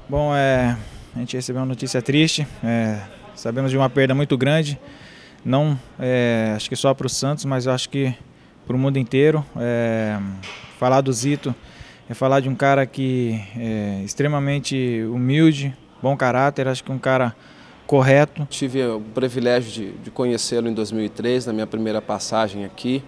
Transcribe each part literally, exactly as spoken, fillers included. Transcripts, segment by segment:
Bom, é, a gente recebeu uma notícia triste, é, sabemos de uma perda muito grande, não é, acho que só para o Santos, mas eu acho que para o mundo inteiro. É, falar do Zito é falar de um cara que é extremamente humilde, bom caráter, acho que um cara correto. Tive o privilégio de, de conhecê-lo em dois mil e três, na minha primeira passagem aqui,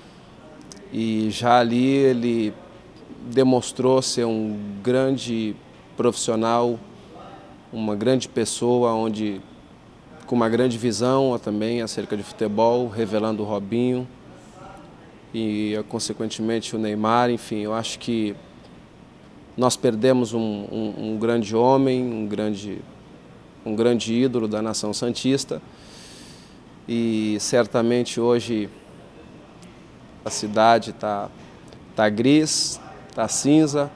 e já ali ele demonstrou ser um grande profissional, uma grande pessoa, onde, com uma grande visão também acerca de futebol, revelando o Robinho e, consequentemente, o Neymar. Enfim, eu acho que nós perdemos um, um, um grande homem, um grande, um grande ídolo da nação santista, e certamente hoje a cidade está tá gris, está cinza,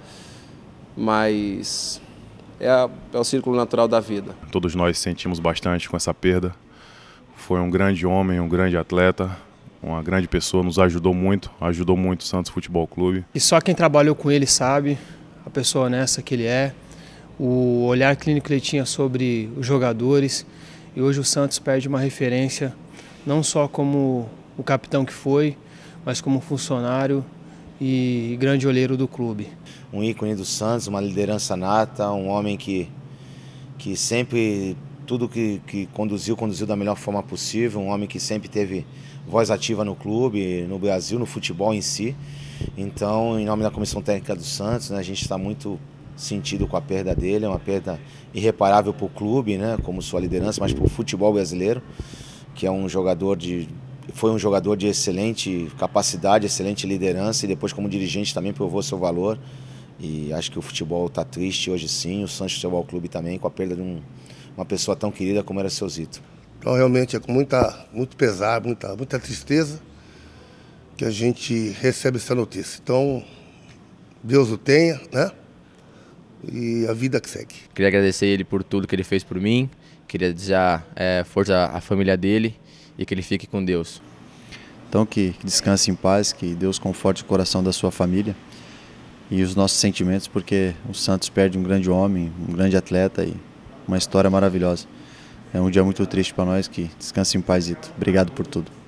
mas é, a, é o círculo natural da vida. Todos nós sentimos bastante com essa perda. Foi um grande homem, um grande atleta, uma grande pessoa, nos ajudou muito, ajudou muito o Santos Futebol Clube. E só quem trabalhou com ele sabe a pessoa honesta que ele é, o olhar clínico que ele tinha sobre os jogadores, e hoje o Santos perde uma referência, não só como o capitão que foi, mas como funcionário e grande olheiro do clube. Um ícone do Santos, uma liderança nata, um homem que, que sempre, tudo que, que conduziu, conduziu da melhor forma possível, um homem que sempre teve voz ativa no clube, no Brasil, no futebol em si. Então, em nome da Comissão Técnica do Santos, né, a gente está muito sentido com a perda dele, é uma perda irreparável para o clube, né, como sua liderança, mas para o futebol brasileiro, que é um jogador de... Foi um jogador de excelente capacidade, excelente liderança, e depois como dirigente também provou seu valor. E acho que o futebol está triste hoje sim, o Santos Futebol Clube também, com a perda de um, uma pessoa tão querida como era seu Zito. Então realmente é com muita, muito pesar, muita, muita tristeza que a gente recebe essa notícia. Então, Deus o tenha, né? E a vida que segue. Queria agradecer ele por tudo que ele fez por mim, queria desejar é, força à família dele, e que ele fique com Deus. Então que descanse em paz, que Deus conforte o coração da sua família e os nossos sentimentos, porque o Santos perde um grande homem, um grande atleta e uma história maravilhosa. É um dia muito triste para nós, que descanse em paz, Zito. Obrigado por tudo.